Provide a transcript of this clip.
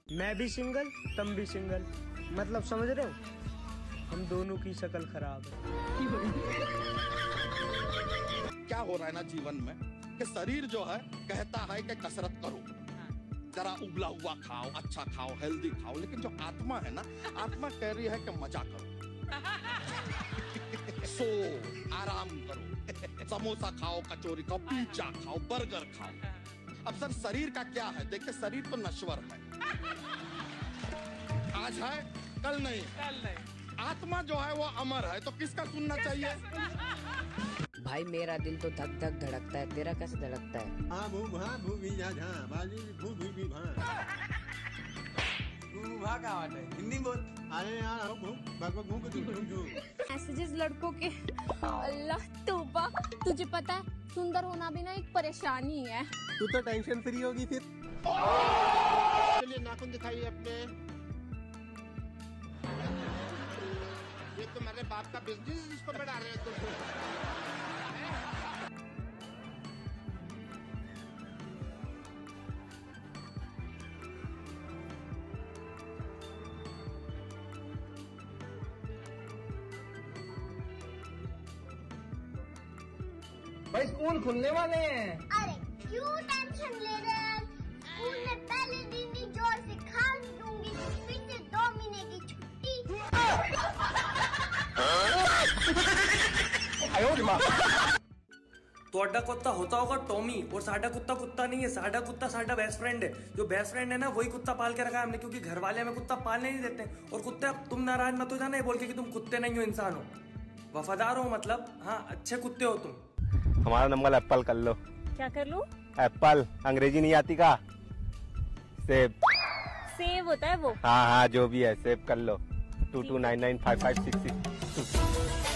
मैं भी सिंगल, तुम भी सिंगल, मतलब समझ रहे हो, हम दोनों की शक्ल खराब है। क्या हो रहा है ना जीवन में कि शरीर जो है कहता है कि कसरत करो, जरा उबला हुआ खाओ, अच्छा खाओ, हेल्दी खाओ, लेकिन जो आत्मा है ना, आत्मा कह रही है कि मजा करो, सो आराम करो, समोसा खाओ, कचौरी खाओ, पिज्जा खाओ, बर्गर खाओ। अब सर शरीर का क्या है? देखिए शरीर तो नश्वर है, आज है कल नहीं, आत्मा जो है वो अमर है, तो किसका सुनना चाहिए? भाई मेरा दिल तो धक धक धड़कता है, तेरा कैसे धड़कता है? हिंदी बोल। अरे यार मैसेजेस लड़कों के, अल्लाह तौबा। तुझे पता है सुंदर होना भी ना एक परेशानी है। तू तो टेंशन फ्री होगी फिर। चलिए नाखून दिखाइए अपने। ये तो मेरे बाप का बिजनेस, इसको बढ़ा रहे हो तुम। भाई स्कूल खुलने वाले हैं। अरे क्यों टेंशन ले रहे हैं? स्कूल में पहले दिन ही जोर से खान दूंगी, फिर से 2 महीने की छुट्टी। तोड़ा कुत्ता होता होगा टॉमी, और साडा कुत्ता कुत्ता नहीं है, साडा कुत्ता साडा बेस्ट फ्रेंड है। जो बेस्ट फ्रेंड है ना वही कुत्ता पाल के रखा है हमने, क्योंकि घर वाले हमें कुत्ता पालने नहीं देते। और कुत्ते, अब तुम नाराज मत हो जाना ये बोल के कि तुम कुत्ते नहीं हो, इंसान हो, वफादार हो, मतलब हाँ अच्छे कुत्ते हो तुम। हमारा नंबर एप्पल कर लो। क्या कर लूं? एप्पल, अंग्रेजी नहीं आती का? सेब। सेव होता है वो? हाँ हाँ जो भी है, सेब कर लो। 22995566